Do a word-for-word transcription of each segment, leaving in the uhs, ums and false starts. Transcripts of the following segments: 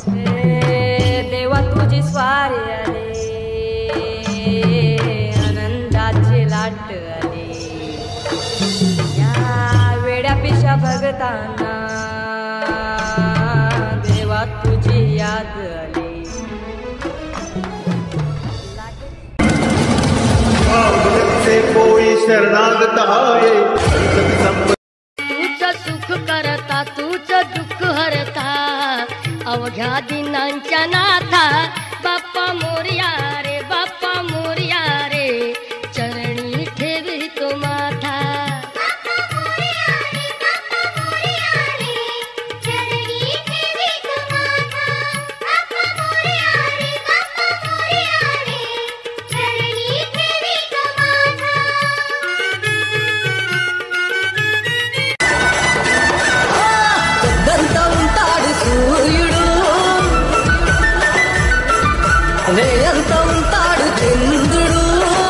देवा तुझी स्वारी आले आनंदाची लाट आली या वेड्या पिशा भगतांना देवा तुझी याद आली से कोई शरणागत आए तूच सुख करता तूच दुःख हरता अवघ्या दिनांच्या नाथा बाप्पा मोरया रे बाप्पा मोरया रे चरणी ठेवी तो माथा వేయంత ఉంటాడు చంద్రుడు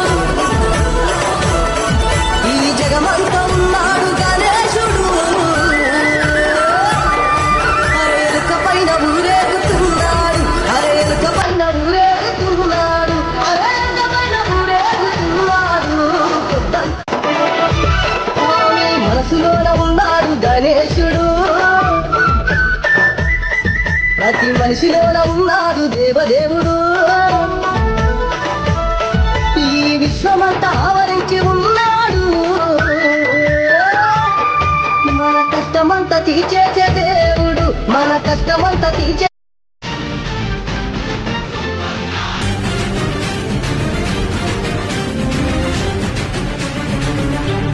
ఈ జగమంత ఉన్నాడు గణేశుడు అరేలుక పైన ఊరేగుతున్నాడు అరేలుక పైన ఊరేగుతున్నాడు అరేలుక పైన ఊరేగుతున్నాడు స్వామి మనసులోన ఉన్నాడు గణేశుడు ప్రతి మనిషిలోన ఉన్నాడు దేవదేవుడు ఈ విశ్వమంతా ఆవరించి ఉన్నాడు మన కష్టమంతా తీర్చేసే దేవుడు మన కష్టమంతా తీర్చే